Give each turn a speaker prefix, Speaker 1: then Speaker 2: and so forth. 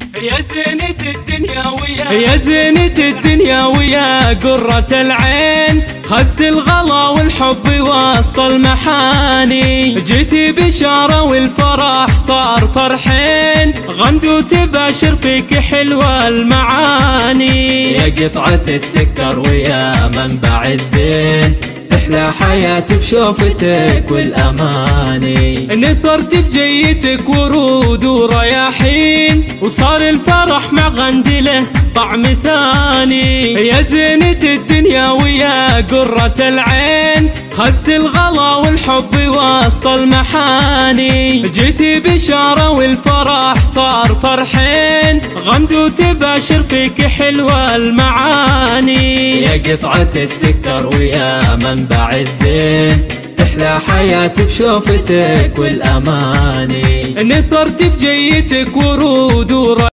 Speaker 1: يا زينة الدنيا ويا يا زينة الدنيا ويا قرة العين، خدت الغلا والحب وسط المحاني، جيتي بشارة والفرح صار فرحين، غمد تباشر فيك حلوة المعاني، يا قطعة السكر ويا منبع الزين، احلى حياتي بشوفتك والاماني، نثرت بجيتك ورود ورياحين، وصار الفرح مع غندله طعم ثاني، يا زينة الدنيا ويا قرة العين، خدت الغلا والحب وسط المحاني، جيتي بشارة والفرح صار فرحين، غمد تباشر فيك حلوة المعاني، يا قطعة السكر ويا منبع الزين، احلى حياتي بشوفتك والاماني، نثرت بجيتك ورود